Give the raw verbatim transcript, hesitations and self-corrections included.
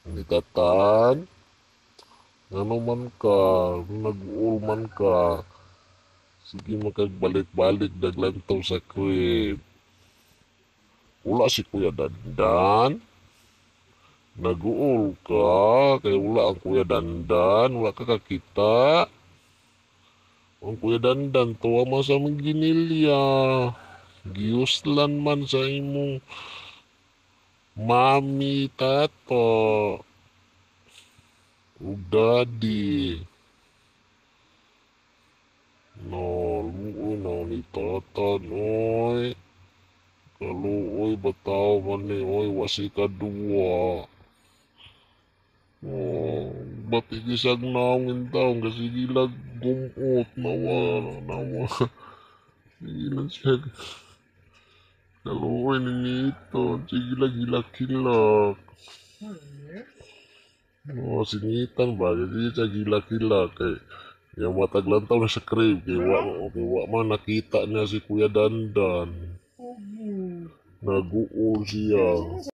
Nikatan, ngano man ka, nag-uul man ka, sige makagbalik-balik daglantaw sa crib. Wala si Kuya Dandan, nag-uul ka, kaya wala ang Kuya Dandan, wala ka kakita. Ang Kuya Dandan, tuwa man sa mga ginilya, giuslan man sa imong mami, tato, ug daddy. No, luoy na ni tatan, oy. Kaluoy, bataw man ni, oy, wasi kadua. Oh, ba't igisag namin taong kasi gilag gumot, nawa, nawa. Gilag siya, kaluoy ni nito, sige lag hilak-hilak. Oh, singitan ba, kasi siya gilak-hilak, eh. Yang mataglantaw na sa crib, kaya wa, kaya wa man nakita niya si Kuya Dandan. Nag-uol siya.